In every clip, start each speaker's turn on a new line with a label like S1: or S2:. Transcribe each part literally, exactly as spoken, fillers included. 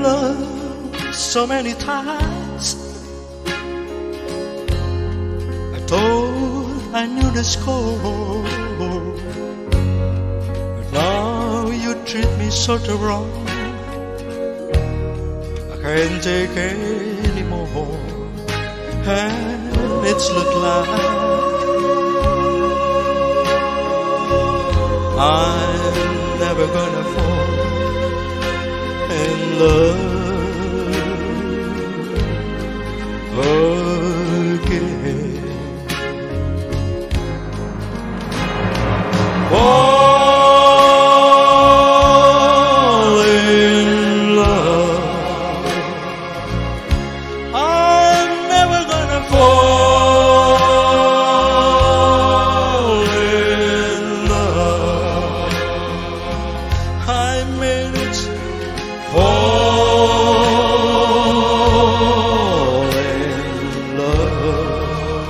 S1: love so many times. I thought I knew the score, but now you treat me sort of wrong. I can't take anymore, and it's look like I'm never gonna fall in love again. Fall in love, I'm never gonna fall in love. I made it fall in love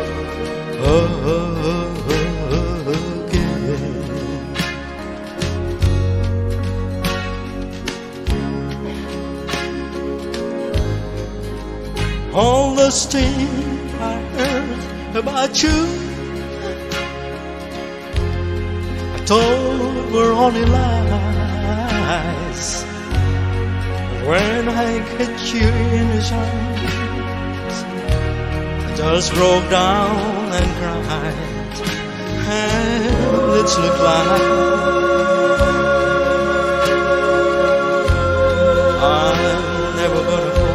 S1: again. All those things I heard about you, I thought were only lies. But when I get you in his arms, I just broke down and cried. And it's look like I'm never gonna fall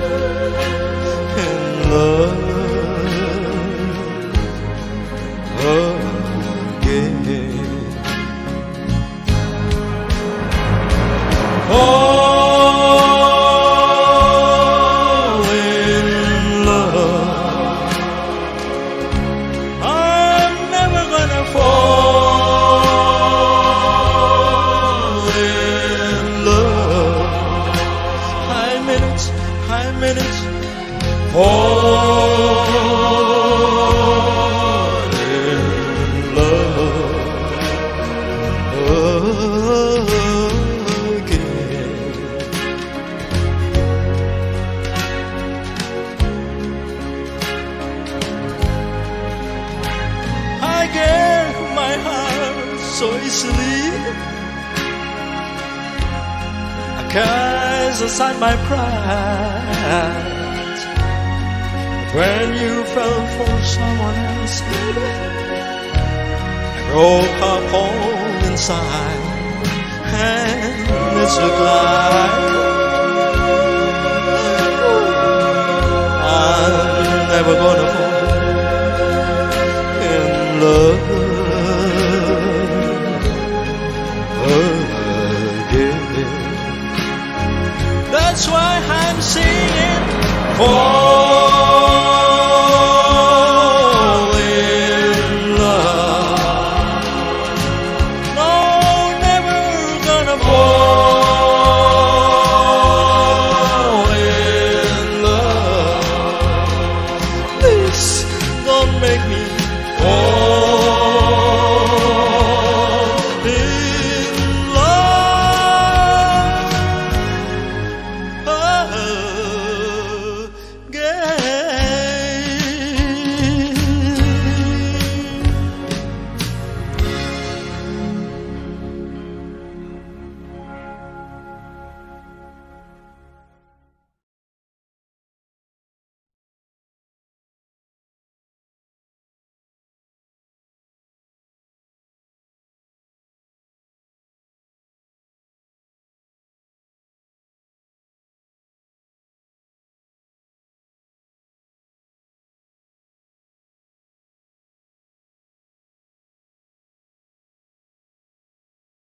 S1: in love again. Fall in love, I'm never gonna fall in love. I mean it, I mean it. Fall in love again. I gave my heart so easily, I cast aside my pride. When you fell for someone else, baby, I broke up all inside, and it's look like I'm never gonna fall in love again. That's why I'm singing for